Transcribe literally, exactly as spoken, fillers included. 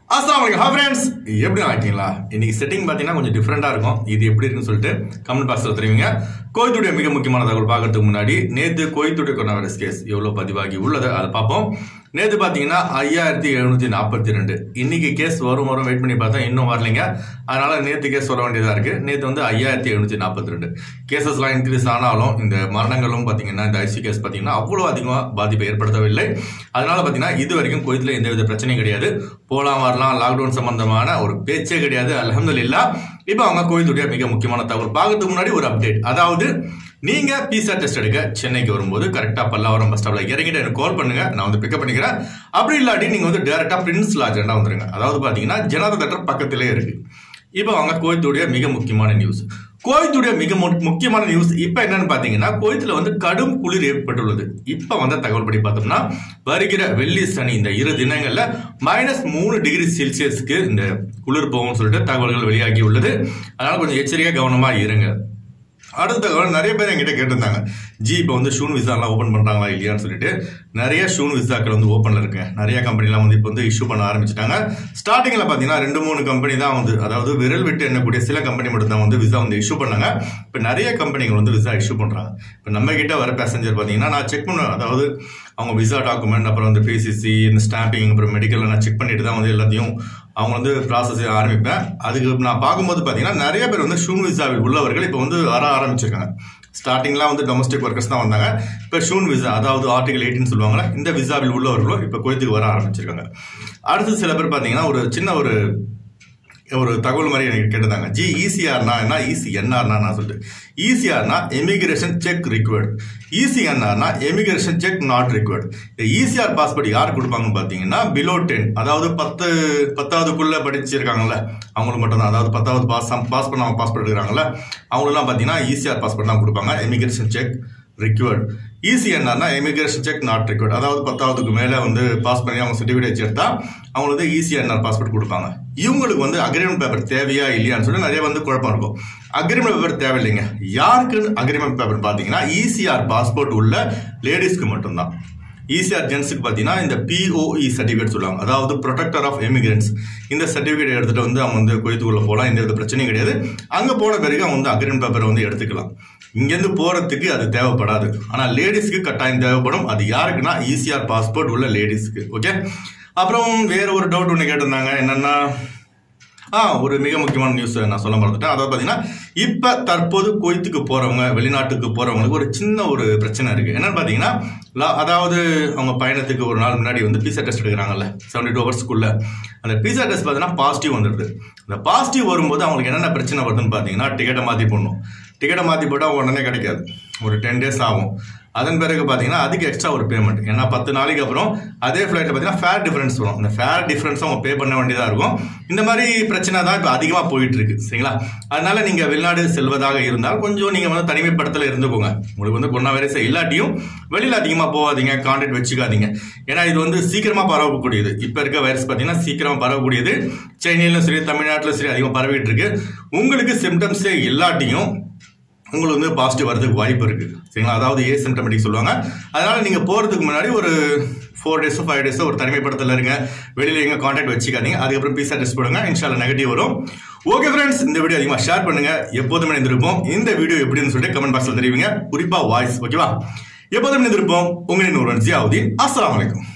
Assalamualaikum hi friends எப்படி இருக்கீங்களா இன்னைக்கு செட்டிங் பாத்தீங்கன்னா கொஞ்சம் டிஃபரண்டா இருக்கும் இது எப்படி இருக்குன்னு சொல்லிட்டு கமெண்ட் பாக்ஸ்ல தெரிவிங்க கோயத்துடைய மிக முக்கியமான தகவல் பார்க்கிறதுக்கு முன்னாடி நேத்து கோயத்துடைய கொரோனா வைரஸ் கேஸ் எவ்வளவு பதிவாகி உள்ளது அதை பார்ப்போம் நேத்து பாத்தீங்கன்னா ஐயாயிரத்தி எழுநூத்தி நாற்பத்தி ரெண்டு இன்னைக்கு கேஸ் வரும் வரும் வெயிட் பண்ணி பார்த்தா இன்னும் வரலைங்க அதனால நேத்து கேஸ் வர வேண்டியதா இருக்கு நேத்து வந்து ஐயாயிரத்தி எழுநூத்தி நாற்பத்தி ரெண்டு கேசஸ் எல்லாம் இன்க்ரீஸ் ஆனாலும் இந்த மரணங்களும் பாத்தீங்கன்னா இந்த ஐசி கேஸ் பாத்தீங்கன்னா அவ்வளவு அதிகமா பாதிப்பை ஏற்படுத்தவில்லை அதனால பாத்தீங்கன்னா இது வரைக்கும் கோயத்துல எந்தவித பிரச்சனையும் கிடையாது போலாம் வரலாம் லாக்டவுன் சம்பந்தமான ஒரு பேச்சே கிடையாது அல்ஹம்துலில்லாஹ் இப்போ அவங்க கோயத்துடைய மிக முக்கியமான தகவல் பார்க்கறதுக்கு முன்னாடி ஒரு அப்டேட் அதாவது நீங்க பிசிஆர் டெஸ்ட் எடுக்க சென்னைக்கு வரும்போது கரெக்டா பல்லவரம் பஸ் ஸ்டாப்ல இறங்கிட்டு எனக்கு கால் பண்ணுங்க நான் வந்து பிக்கப் பண்ணிக்கிறேன் அப்படி இல்லாட்டி நீங்க வந்து டைரக்டா பிரின்ஸ் லாட்ஜ் வந்துருங்க அதாவது பாத்தீங்கன்னா ஜனதா தியேட்டர் பக்கத்திலே இருக்கு இப்போ அவங்க கோயத்துடைய மிக முக்கியமான நியூஸ் கோயத்துடைய மிக முக்கியமான நியூஸ் இப்ப என்னன்னு பாத்தீங்கன்னா கோயத்துல வந்து கடும் குளிர் ஏற்பட்டுள்ளது இப்ப வந்த தகவல் படி பார்த்தோம்னா வருகிற வெள்ளி சனி இந்த இரு தினங்கள்ல மைனஸ் மூணு டிகிரி செல்சியஸ்க்கு இந்த குளிர் போகும்னு சொல்லிட்டு தகவல்கள் வெளியாகி உள்ளது அதனால கொஞ்சம் எச்சரிக்கையா கவனமா இருங்க அடுத்த தகவல் நிறைய பேர் என்கிட்ட கேட்டிருந்தாங்க ஜி இப்போ வந்து ஷூன் விசா எல்லாம் ஓப்பன் பண்றாங்களா இல்லையான்னு சொல்லிட்டு நிறைய ஷூன் விசாக்கள் வந்து ஓப்பன்ல இருக்கு நிறைய கம்பெனிலாம் வந்து இப்போ வந்து இஷ்யூ பண்ண ஆரம்பிச்சிட்டாங்க ஸ்டார்டிங்ல பாத்தீங்கன்னா ரெண்டு மூணு கம்பெனி தான் வந்து அதாவது விரல் விட்டு எண்ணக்கூடிய சில கம்பெனி மட்டும் தான் வந்து விசா வந்து இஷ்யூ பண்ணாங்க இப்போ நிறைய கம்பெனிகள் வந்து விசா இஷ்யூ பண்றாங்க இப்போ நம்ம கிட்ட வர பேசஞ்சர் பாத்தீங்கன்னா நான் செக் பண்ணுவேன் அதாவது அவங்க விசா டாக்குமெண்ட் அப்புறம் வந்து பிசிசி இந்த ஸ்டாம்பிங் அப்புறம் மெடிக்கல் நான் செக் பண்ணிட்டு தான் வந்து எல்லாத்தையும் அவங்க வந்து ப்ராசஸ் ஆரம்பிப்பேன் அதுக்கு நான் பார்க்கும்போது பாத்தீங்கன்னா நிறைய பேர் வந்து ஷூன் விசாவில் உள்ளவர்கள் இப்போ வந்து வர ஆரம்பிச்சிருக்காங்க ஸ்டார்டிங்லாம் வந்து டொமஸ்டிக் ஒர்க்கர்ஸ் தான் வந்தாங்க இப்போ ஷூன் விசா அதாவது ஆர்டிகல் எயிட்டின்னு சொல்லுவாங்களா இந்த விசாவில் உள்ளவர்களும் இப்போ கோயத்துக்கு வர ஆரம்பிச்சிருக்காங்க அடுத்து சில பேர் பாத்தீங்கன்னா ஒரு சின்ன ஒரு ஒரு தகவல் மாதிரி எனக்கு கேட்டிருந்தாங்க ஜி இசிஆர்னா என்ன இசிஎன்ஆர்னா நான் சொல்லிட்டு இசிஆர்னா இமிகிரேஷன் செக் ரிக்வயர்டு இசிஎன்ஆர்னா இமிகிரேஷன் செக் நாட் ரிக்வயர்டு இந்த இசிஆர் பாஸ்போர்ட் யார் கொடுப்பாங்கன்னு பாத்தீங்கன்னா பிலோ டென் அதாவது பத்து பத்தாவதுக்குள்ள படிச்சிருக்காங்கல்ல அவங்களுக்கு மட்டும் தான் அதாவது பத்தாவது பாஸ் பாஸ் பண்ண பாஸ்போர்ட் எடுக்கிறாங்கல்ல அவங்களெல்லாம் பாத்தீங்கன்னா இசிஆர் பாஸ்போர்ட் தான் கொடுப்பாங்க இமிகிரேஷன் செக் ரிக்வயர்டு இசிஎன்ஆர்னா இமிகிரேஷன் செக் நாட் ரிக்வயர்டு அதாவது பத்தாவதுக்கு மேல வந்து பாஸ் பண்ணி அவங்க சர்டிபிகேட் வச்சு எடுத்தா அவங்க வந்து இசிஎன்ஆர் பாஸ்போர்ட் கொடுப்பாங்க இவங்களுக்கு வந்து அக்ரிமெண்ட் பேப்பர் தேவையா இல்லையான்னு சொல்லி நிறைய வந்து குழப்பம் இருக்கும் அக்ரிமெண்ட் பேப்பர் தேவையில்லைங்க யாருக்கு அக்ரிமெண்ட் பேப்பர் பாத்தீங்கன்னா இசிஆர் பாஸ்போர்ட் உள்ள லேடிஸ்க்கு மட்டும்தான் இசிஆர் ஜென்ஸுக்கு பாத்தீங்கன்னா இந்த பிஓஇ சர்டிபிகேட் சொல்லுவாங்க அதாவது ப்ரொடெக்டர் ஆஃப் எமிகிரன்ஸ் இந்த சர்டிபிகேட் எடுத்துட்டு வந்து அவங்க வந்து கோயத்துக்குள்ள போகலாம் எந்த வித பிரச்சனையும் கிடையாது அங்க போன பிறகு அவங்க வந்து அக்ரிமெண்ட் பேப்பரை வந்து எடுத்துக்கலாம் இங்கிருந்து போறதுக்கு அது தேவைப்படாது ஆனா லேடிஸ்க்கு கட்டாயம் தேவைப்படும் அது யாருக்குன்னா இசிஆர் பாஸ்போர்ட் உள்ள லேடிஸ்க்கு ஓகே அப்புறம் வேற ஒரு டவுட் ஒன்று கேட்டிருந்தாங்க என்னன்னா ஆ ஒரு மிக முக்கியமான நியூஸ் நான் சொல்ல மறந்துட்டேன் அதாவது பாத்தீங்கன்னா இப்ப தற்போது கோயத்துக்கு போறவங்க வெளிநாட்டுக்கு போறவங்களுக்கு ஒரு சின்ன ஒரு பிரச்சனை இருக்கு என்னன்னு பாத்தீங்கன்னா அதாவது அவங்க பயணத்துக்கு ஒரு நாள் முன்னாடி வந்து பிசிஆர் டெஸ்ட் எடுக்கிறாங்கல்ல செவன்டி டூ ஹவர்ஸ்க்குள்ள அந்த பிசிஆர் டெஸ்ட் பாத்தீங்கன்னா பாசிட்டிவ் வந்துடுது அந்த பாசிட்டிவ் வரும்போது அவங்களுக்கு என்னென்ன பிரச்சனை வருதுன்னு பாத்தீங்கன்னா டிக்கெட்டை மாத்தி போடணும் டிக்கெட்டை மாத்தி போட்டா உடனே கிடைக்காது ஒரு டென் டேஸ் ஆகும் அதன் பிறகு பாத்தீங்கன்னா அதுக்கு எக்ஸ்ட்ரா ஒரு பேமெண்ட் ஏன்னா பத்து நாளைக்கு அப்புறம் அதே ஃபிளைட்ல பாத்தீங்கன்னா ஃபேர் டிஃபரன்ஸ் வரும் அந்த ஃபேர் டிஃபரன்ஸ் அவங்க பே பண்ண வேண்டியதா இருக்கும் இந்த மாதிரி பிரச்சனை தான் இப்போ அதிகமா போயிட்டு இருக்கு சரிங்களா அதனால நீங்க வெளிநாடு செல்வதாக இருந்தால் கொஞ்சம் நீங்க வந்து தனிமைப்படுத்தல இருந்துக்கோங்க உங்களுக்கு வந்து கொரோனா வைரஸ் இல்லாட்டியும் வெளியில அதிகமா போகாதீங்க கான்டாக்ட் வச்சுக்காதீங்க ஏன்னா இது வந்து சீக்கிரமா பரவக்கூடியது இப்ப இருக்க வைரஸ் பாத்தீங்கன்னா சீக்கிரமா பரவக்கூடியது சென்னையிலும் சரி தமிழ்நாட்டிலும் சரி அதிகமா பரவிட்டு இருக்கு உங்களுக்கு சிம்டம்ஸே இல்லாட்டியும் உங்களுக்கு வந்து பாசிட்டிவ் வரதுக்கு வாய்ப்பு இருக்கு சரிங்களா அதாவது ஏ சிம்டமேட்டிக் சொல்லுவாங்க அதனால நீங்க போறதுக்கு முன்னாடி ஒரு ஃபோர் டேஸோ ஃபைவ் டேஸோ ஒரு தனிமைப்படுத்தல இருங்க வெளியில எங்க கான்டாக்ட் வச்சுக்காதீங்க அதுக்கப்புறம் பிசிஆர் டெஸ்ட் போடுங்க இன்ஷால்லா நெகட்டிவ் வரும் ஓகே ஃப்ரெண்ட்ஸ் இந்த வீடியோ அதிகமா ஷேர் பண்ணுங்க எப்போதுமே இருந்திருப்போம் இந்த வீடியோ எப்படின்னு சொல்லிட்டு கமெண்ட் பாக்ஸ்ல தெரிவிங்க குறிப்பா வாய்ஸ் ஓகேவா எப்போதுமே இருந்திருப்போம் உங்களின் ஒருவன் ஜியாவுதீன் அஸ்ஸலாமு அலைக்கும்